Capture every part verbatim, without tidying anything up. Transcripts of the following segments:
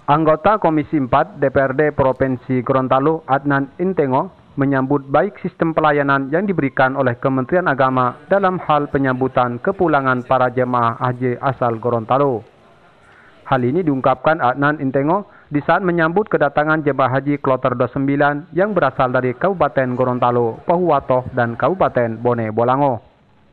Anggota Komisi empat D P R D Provinsi Gorontalo Adnan Intengo menyambut baik sistem pelayanan yang diberikan oleh Kementerian Agama dalam hal penyambutan kepulangan para jemaah haji asal Gorontalo. Hal ini diungkapkan Adnan Intengo di saat menyambut kedatangan jemaah haji kloter dua puluh sembilan yang berasal dari Kabupaten Gorontalo, Pohuwato, dan Kabupaten Bone Bolango.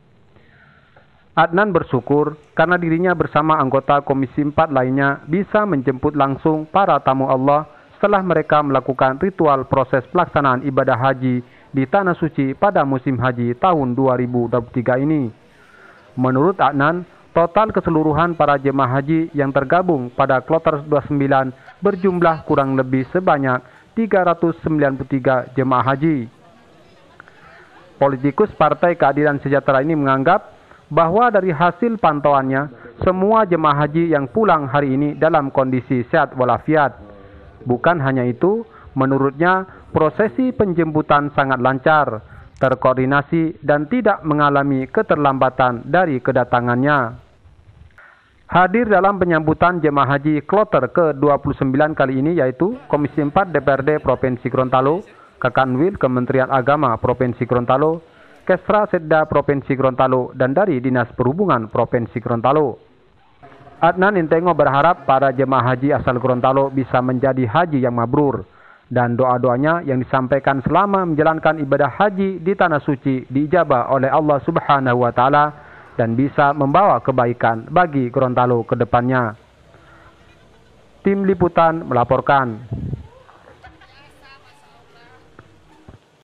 Adnan bersyukur karena dirinya bersama anggota Komisi empat lainnya bisa menjemput langsung para tamu Allah setelah mereka melakukan ritual proses pelaksanaan ibadah haji di Tanah Suci pada musim haji tahun dua ribu dua puluh tiga ini. Menurut Adnan, total keseluruhan para jemaah haji yang tergabung pada kloter dua puluh sembilan berjumlah kurang lebih sebanyak tiga ratus sembilan puluh tiga jemaah haji. Politikus Partai Keadilan Sejahtera ini menganggap bahwa dari hasil pantauannya, semua jemaah haji yang pulang hari ini dalam kondisi sehat walafiat. Bukan hanya itu, menurutnya prosesi penjemputan sangat lancar, terkoordinasi, dan tidak mengalami keterlambatan dari kedatangannya. Hadir dalam penyambutan jemaah haji kloter ke dua puluh sembilan kali ini yaitu Komisi empat D P R D Provinsi Gorontalo, Kakanwil Kementerian Agama Provinsi Gorontalo, Kesra Setda Provinsi Gorontalo, dan dari Dinas Perhubungan Provinsi Gorontalo. Adnan Intengo berharap para jemaah haji asal Gorontalo bisa menjadi haji yang mabrur, dan doa-doanya yang disampaikan selama menjalankan ibadah haji di Tanah Suci diijabah oleh Allah Subhanahu wa Ta'ala dan bisa membawa kebaikan bagi Gorontalo ke depannya. Tim Liputan melaporkan.